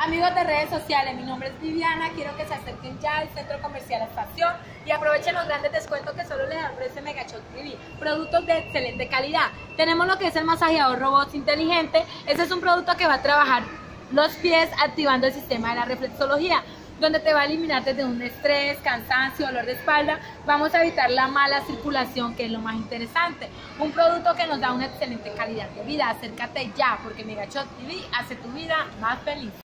Amigos de redes sociales, mi nombre es Viviana, quiero que se acerquen ya al Centro Comercial Estación y aprovechen los grandes descuentos que solo les ofrece Megashop TV, productos de excelente calidad. Tenemos lo que es el masajeador robot inteligente. Este es un producto que va a trabajar los pies activando el sistema de la reflexología, donde te va a eliminar desde un estrés, cansancio, dolor de espalda. Vamos a evitar la mala circulación, que es lo más interesante. Un producto que nos da una excelente calidad de vida. Acércate ya, porque Megashop TV hace tu vida más feliz.